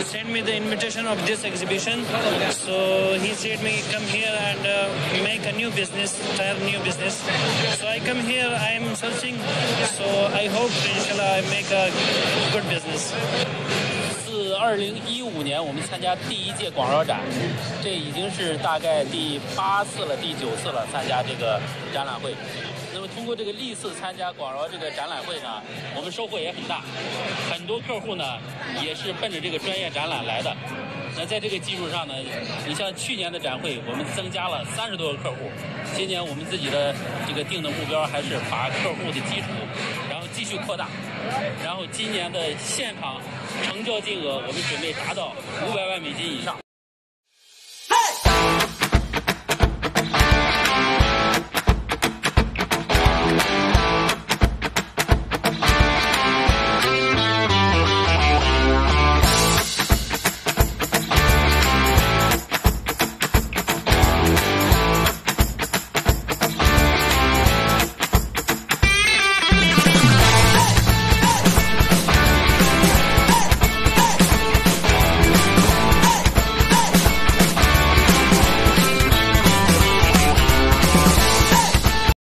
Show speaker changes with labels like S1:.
S1: sent me the invitation of this exhibition. So he said me come here and make a new business, try a new business. So I come here, I am searching. So I hope inshallah I make a good business.
S2: 自2015年我们参加第1届广饶展，这已经是大概第8次了、第9次了参加这个展览会。那么通过这个历次参加广饶这个展览会呢，我们收获也很大，很多客户呢也是奔着这个专业展览来的。那在这个基础上呢，你像去年的展会，我们增加了30多个客户。今年我们自己的这个定的目标还是把客户的基础，然后继续扩大。然后今年的现场成交金额，我们准备达到500万美金以上。